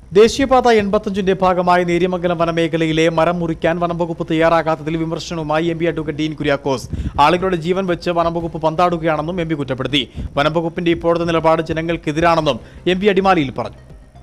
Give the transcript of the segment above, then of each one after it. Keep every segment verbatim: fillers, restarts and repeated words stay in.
ദേശീയപാത എൺപത്തഞ്ചിന്റെ ഭാഗമായി നേര്യമംഗലം വനമേഖലയിലെ മരം മുറിക്കാൻ വനംവകുപ്പ് തയ്യാറാകാത്തതിൽ വിമർശനവുമായി M P advocate Dean Kuriakose ആളുകളുടെ ജീവൻ വെച്ച് വനംവകുപ്പ് പന്താടുകയാണെന്നും എം പി കുറ്റപ്പെടുത്തി. വനംവകുപ്പിന്റെ ഇപ്പോഴത്തെ നിലപാട് ജനങ്ങൾക്കെതിരാണെന്നും എം പി അടിമാലിയിൽ പറഞ്ഞു.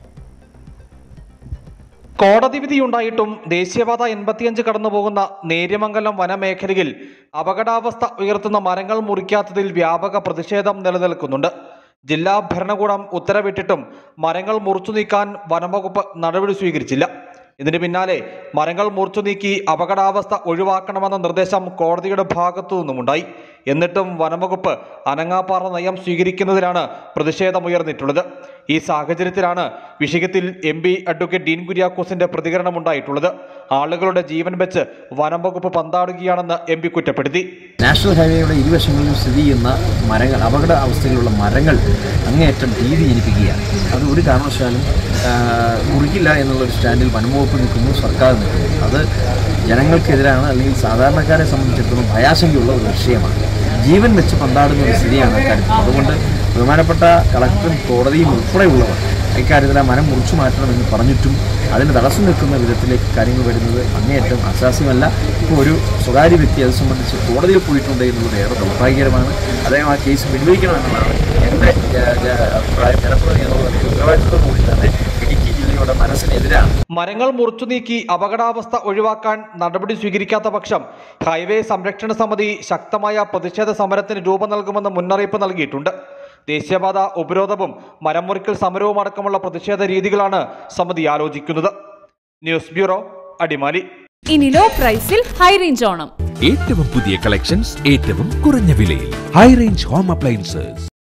കോടതി വിധിയുണ്ടായിട്ടും ദേശീയപാത എൺപത്തിയഞ്ച് കടന്നുപോകുന്ന നേര്യമംഗലം വനമേഖലയിൽ അപകടാവസ്ഥ ഉയർത്തുന്ന മരങ്ങൾ മുറിക്കാത്തതിൽ വ്യാപക പ്രതിഷേധം നിലനിൽക്കുന്നുണ്ട്. ജില്ലാ ഭരണകൂടം ഉത്തരവിട്ടിട്ടും മരങ്ങൾ മുറിച്ചു നീക്കാൻ വനംവകുപ്പ് നടപടി സ്വീകരിച്ചില്ല. ഇതിന് പിന്നാലെ മരങ്ങൾ മുറിച്ചു നീക്കി അപകടാവസ്ഥ ഒഴിവാക്കണമെന്ന നിർദ്ദേശം കോടതിയുടെ ഭാഗത്തു നിന്നുമുണ്ടായി. എന്നിട്ടും വനംവകുപ്പ് അനങ്ങാപ്പാറ നയം സ്വീകരിക്കുന്നതിലാണ് പ്രതിഷേധമുയർന്നിട്ടുള്ളത്. ഈ സാഹചര്യത്തിലാണ് വിഷയത്തിൽ എം പി അഡ്വക്കേറ്റ് ഡീൻ കുര്യാക്കോസിന്റെ പ്രതികരണമുണ്ടായിട്ടുള്ളത്. ആളുകളുടെ ജീവൻ വെച്ച് വനംവകുപ്പ് പന്താടുകയാണെന്ന് എം പി കുറ്റപ്പെടുത്തി. നാഷണൽ ഹൈവേയുടെ ഇരുവശങ്ങളിലും സ്ഥിതി ചെയ്യുന്ന മരങ്ങൾ, അപകട അവസ്ഥയിലുള്ള മരങ്ങൾ അങ്ങേയറ്റം ഭീതി ജനിപ്പിക്കുകയാണ്. അത് ഒരു കാരണവശാലും മുറിക്കില്ല എന്നുള്ളൊരു സ്റ്റാൻഡിൽ വനംവകുപ്പ് നിൽക്കുന്നു, സർക്കാർ നിൽക്കുന്നു. അത് ജനങ്ങൾക്കെതിരാണ്, അല്ലെങ്കിൽ സാധാരണക്കാരെ സംബന്ധിച്ചിടത്തോളം ഭയാശങ്കയുള്ള ഒരു വിഷയമാണ്. ജീവൻ വെച്ച് പന്താടുന്ന ഒരു സ്ഥിതിയാണ് അക്കാര്യത്തിൽ. അതുകൊണ്ട് ബഹുമാനപ്പെട്ട കളക്ടറും കോടതിയും ഉൾപ്പെടെയുള്ളവർ ഇക്കാര്യത്തിൽ ആ മരം മുറിച്ചു മാറ്റണമെന്ന് പറഞ്ഞിട്ടും അതിന് തടസ്സം നിൽക്കുന്ന വിധത്തിലേക്ക് കാര്യങ്ങൾ വരുന്നത് അങ്ങേയറ്റം അശാസ്യമല്ല. ഇപ്പോൾ ഒരു സ്വകാര്യ വ്യക്തി അത് സംബന്ധിച്ച് കോടതിയിൽ പോയിട്ടുണ്ട് എന്നുള്ളത് ഏറെ ദൗർഭാഗ്യകരമാണ്. അദ്ദേഹം ആ കേസ് പിൻവലിക്കണമെന്നുള്ളതാണ് എൻ്റെ അഭിപ്രായം. ജനപ്രതി എന്നുള്ളത് ഉത്തരവാദിത്വത്തോടു കൂടി തന്നെ ഇടുക്കി ജില്ലയുടെ മനസ്സിനെതിരാണ്. മരങ്ങൾ മുറിച്ചു നീക്കി അപകടാവസ്ഥ ഒഴിവാക്കാൻ നടപടി സ്വീകരിക്കാത്ത പക്ഷം ഹൈവേ സംരക്ഷണ സമിതി ശക്തമായ പ്രതിഷേധ സമരത്തിന് രൂപം നൽകുമെന്ന് മുന്നറിയിപ്പ് നൽകിയിട്ടുണ്ട്. ദേശീയപാത ഉപരോധവും മരം മുറിക്കൽ സമരവും അടക്കമുള്ള പ്രതിഷേധ രീതികളാണ് സമിതി ആലോചിക്കുന്നത്. News bureau, Adimali. ഇനി ലോ പ്രൈസിൽ ഹൈ റേഞ്ച് ഓണം. ഏറ്റവും പുതിയ കളക്ഷൻസ് ഏറ്റവും കുറഞ്ഞ വിലയിൽ. High range home appliances.